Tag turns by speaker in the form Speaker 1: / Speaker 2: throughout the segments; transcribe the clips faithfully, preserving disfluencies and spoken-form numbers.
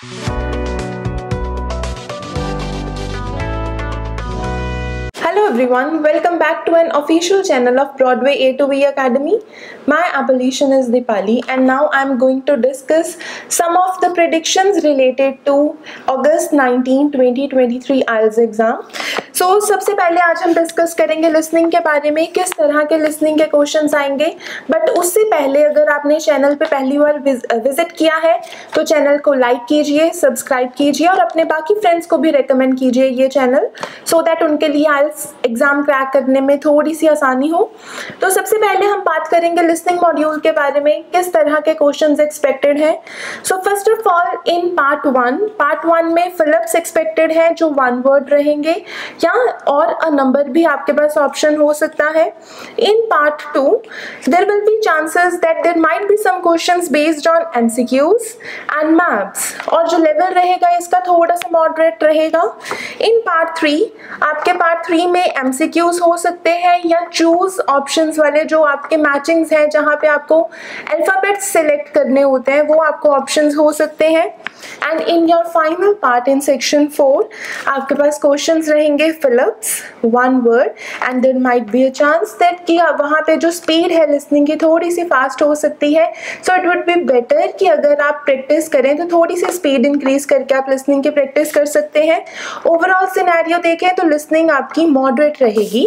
Speaker 1: Hello everyone, welcome back to an official channel of Broadway A to B Academy. My appellation is Dipali and now I am going to discuss some of the predictions related to August nineteenth twenty twenty-three I E L T S exam. So so, सबसे पहले आज हम discuss करेंगे listening के बारे में, किस तरह के लिसनिंग के क्वेश्चंस आएंगे। बट उससे पहले अगर आपने चैनल पे पहली बार विजिट किया है तो चैनल को लाइक कीजिए, सब्सक्राइब कीजिए और अपने बाकी फ्रेंड्स को भी रेकमेंड कीजिए ये चैनल, सो so दैट उनके लिए I E L T S exam crack करने में थोड़ी सी आसानी हो। तो सबसे पहले हम बात करेंगे लिसनिंग मॉड्यूल के बारे में, किस तरह के क्वेश्चंस एक्सपेक्टेड हैं। So first of all in part one part one में फिलिप्स एक्सपेक्टेड है जो वन वर्ड रहेंगे, या और अ नंबर भी आपके पास ऑप्शन हो सकता है। In part two there will be chances that there might be some questions based on MCQs and maps, और जो लेवल रहेगा इसका थोड़ा सा मॉडरेट रहेगा। इन पार्ट थ्री आपके पार्ट थ्री में एमसीक्यूज हो सकते हैं या चूज ऑप्शंस वाले जो आपके मैचिंग्स हैं, जहां पे आपको अल्फाबेट्स सिलेक्ट करने होते हैं, वो आपको ऑप्शंस हो सकते हैं। And in your final part in section four आपके पास क्वेश्चंस रहेंगे fill ups one word, and there might be a chance that कि वहाँ पे जो स्पीड है लिसनिंग की थोड़ी सी फास्ट हो सकती है। So it would be better कि अगर आप प्रैक्टिस करें तो थोड़ी सी स्पीड इंक्रीज करके आप लिसनिंग की प्रैक्टिस कर सकते हैं। ओवरऑल सिनेरियो देखें तो लिसनिंग आपकी मॉडरेट रहेगी।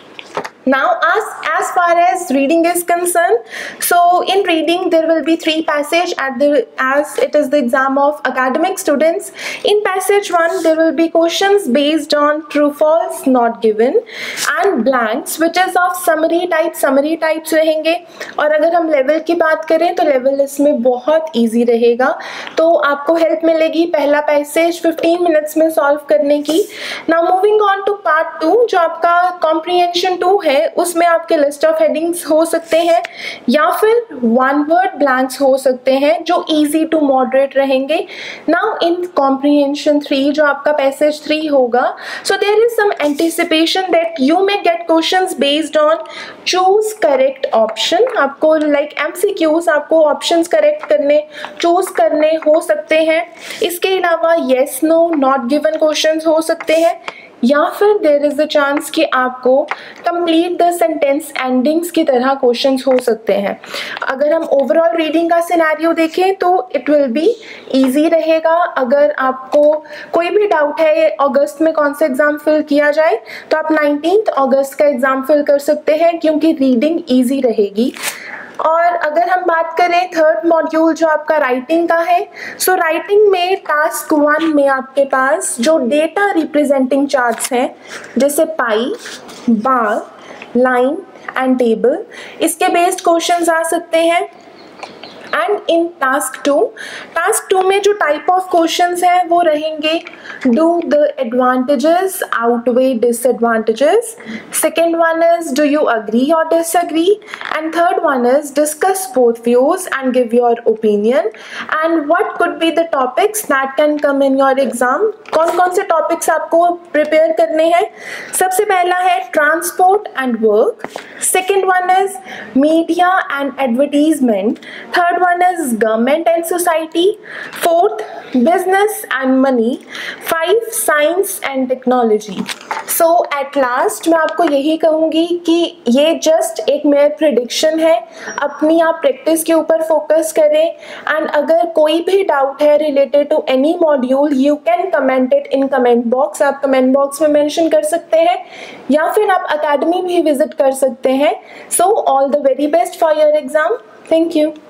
Speaker 1: Now as as far as reading is concerned, so in reading there will be three passage at the as it is the exam of academic students. In passage one there will be questions based on true false not given and blanks which is of summary type summary types रहेंगे। और अगर हम level की बात करें तो level इसमें बहुत easy रहेगा, तो आपको हेल्प मिलेगी पहला पैसेज फिफ्टीन मिनट्स में सॉल्व करने की। Now moving on to part two जो आपका comprehension टू है, उसमें आपके लिस्ट ऑफ हेडिंग्स हो सकते हैं या फिर वन वर्ड ब्लैंक्स हो सकते हैं जो इजी टू मॉडरेट रहेंगे। नाउ इन कॉम्प्रिहेंशन थ्री जो आपका पैसेज थ्री होगा, so there is some anticipation that you may get questions based on choose correct option. आपको लाइक एमसीक्यूज आपको ऑप्शंस करेक्ट करने चूज करने हो सकते हैं। इसके अलावा yes no not given questions हो सकते हैं, या फिर देयर इज अ चांस कि आपको कंप्लीट द सेंटेंस एंडिंग्स की तरह क्वेश्चंस हो सकते हैं। अगर हम ओवरऑल रीडिंग का सिनेरियो देखें तो इट विल बी इजी रहेगा। अगर आपको कोई भी डाउट है अगस्त में कौन सा एग्जाम फिल किया जाए तो आप नाइनटीन्थ अगस्त का एग्जाम फिल कर सकते हैं, क्योंकि रीडिंग ईजी रहेगी। और अगर हम बात करें थर्ड मॉड्यूल जो आपका राइटिंग का है, सो राइटिंग में टास्क वन में आपके पास जो डेटा रिप्रेजेंटिंग चार्ट्स हैं जैसे pie, bar, line and table, इसके बेस्ड क्वेश्चंस आ सकते हैं। And in task two task two में जो टाइप ऑफ क्वेश्चंस हैं वो रहेंगे do the advantages outweigh disadvantages, second one is do you agree और disagree, and third one is discuss both views and give your opinion, and what could be the topics that can come in your exam. कौन कौन से topics आपको prepare करने हैं? सबसे पहला है transport and work, second one is media and advertisement, third one is government and society, fourth business and money, five science and technology. So at last मैं आपको यही कहूँगी कि ये जस्ट एक मेरा प्रिडिक्शन है, अपनी आप प्रैक्टिस के ऊपर फोकस करें। एंड अगर कोई भी डाउट है related to any module you can comment it in comment box, आप कमेंट बॉक्स में मेंशन कर सकते हैं या फिर आप अकेडमी भी विजिट कर सकते हैं। So all the very best for your exam. Thank you.